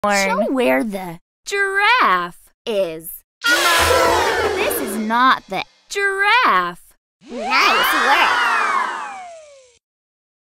Show where the giraffe is. No, this is not the giraffe. Nice work.